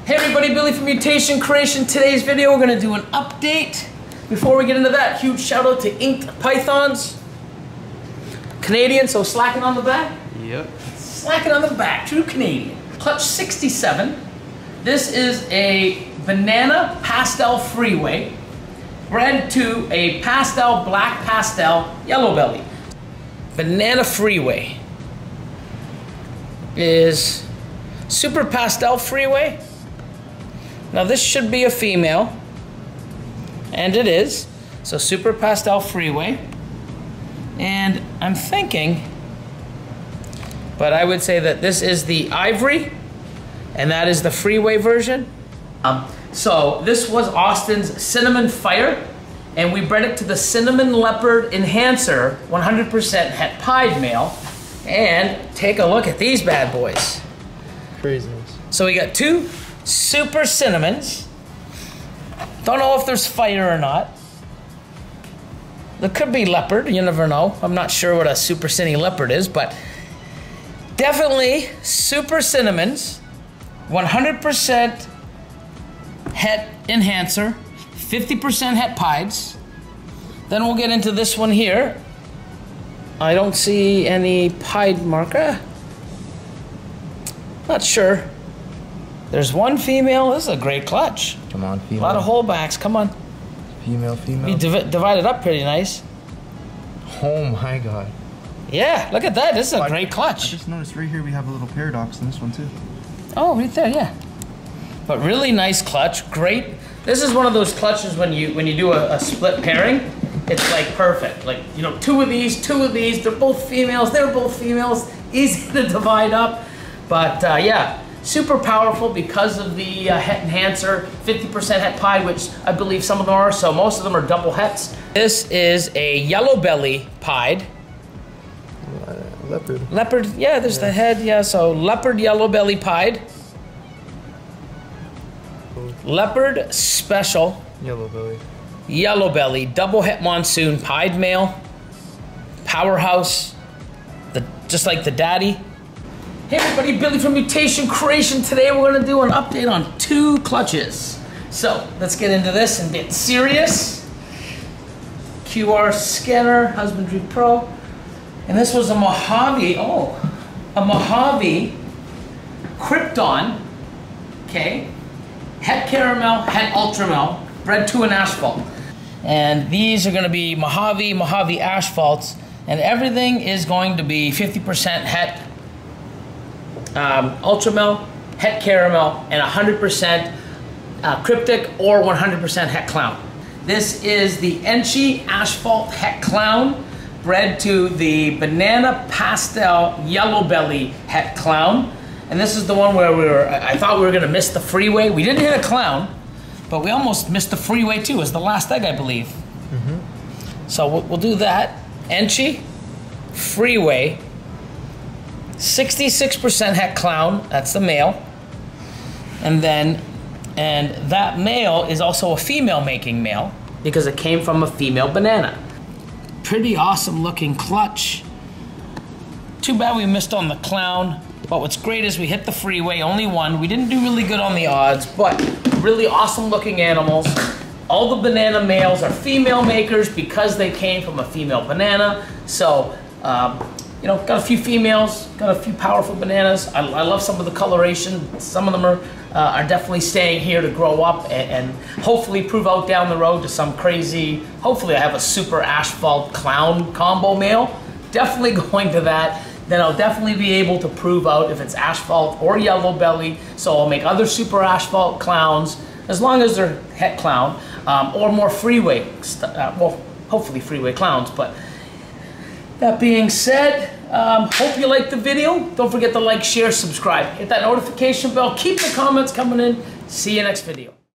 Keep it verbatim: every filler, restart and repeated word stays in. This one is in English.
Hey everybody, Billy from Mutation Creation. Today's video we're going to do an update. Before we get into that, huge shout out to Inked Pythons. Canadian, so slacking on the back? Yep. Slacking on the back, true Canadian. Clutch sixty-seven. This is a banana pastel freeway bred to a pastel, black pastel, yellow belly. Banana freeway is super pastel freeway. Now this should be a female, and it is. So super pastel freeway. And I'm thinking, but I would say that this is the ivory, and that is the freeway version. Um, so this was Austin's Cinnamon Fire, and we bred it to the Cinnamon Leopard Enhancer, one hundred percent het pied male. And take a look at these bad boys. Craziness. So we got two super cinnamons. Don't know if there's fire or not. There could be leopard, you never know. I'm not sure what a super cinny leopard is, but definitely super cinnamons, one hundred percent het enhancer, fifty percent het pieds. Then we'll get into this one here. I don't see any pied marker. Not sure. There's one female. This is a great clutch. Come on, female. A lot of holdbacks. Come on. Female, female. You div divided up pretty nice. Oh my god. Yeah, look at that. This is a I, great clutch. I just noticed right here we have a little paradox in this one too. Oh, right there, yeah. But really nice clutch. Great. This is one of those clutches when you when you do a, a split pairing. It's like perfect. Like, you know, two of these, two of these. They're both females. They're both females. Easy to divide up. But uh, yeah, super powerful because of the uh, het enhancer, fifty percent het pied, which I believe some of them are. So most of them are double hets. This is a yellow belly pied. Uh, leopard. Leopard, yeah, there's yeah. the head, yeah. So leopard yellow belly pied. Leopard special. Yellow belly. Yellow belly, double het monsoon, pied male, powerhouse, the just like the daddy. Hey everybody, Billy from Mutation Creation. Today we're gonna do an update on two clutches. So let's get into this and get serious. Q R scanner, Husbandry Pro, and this was a Mojave. Oh, a Mojave Krypton. Okay, het caramel, het ultramel, bred to an asphalt. And these are going to be Mojave, Mojave asphalts, and everything is going to be fifty percent het um, ultramel, het caramel, and one hundred percent uh, cryptic or one hundred percent het clown. This is the Enchi asphalt het clown, bred to the banana pastel yellow belly het clown. And this is the one where we were, I thought we were going to miss the freeway. We didn't hit a clown, but we almost missed the freeway too. It was the last egg, I believe. Mm-hmm. So we'll, we'll do that. Enchi, freeway, sixty-six percent het clown. That's the male. And then, and that male is also a female making male because it came from a female banana. Pretty awesome looking clutch. Too bad we missed on the clown. But what's great is we hit the freeway, only one. We didn't do really good on the odds, but really awesome looking animals. All the banana males are female makers because they came from a female banana. So, um, you know, got a few females, got a few powerful bananas. I, I love some of the coloration. Some of them are, uh, are definitely staying here to grow up and, and hopefully prove out down the road to some crazy, hopefully I have a super asphalt clown combo male. Definitely going to that. Then I'll definitely be able to prove out if it's asphalt or yellow belly. So I'll make other super asphalt clowns, as long as they're het clown, um, or more freeway, uh, well, hopefully freeway clowns. But that being said, um, hope you liked the video. Don't forget to like, share, subscribe. Hit that notification bell. Keep the comments coming in. See you next video.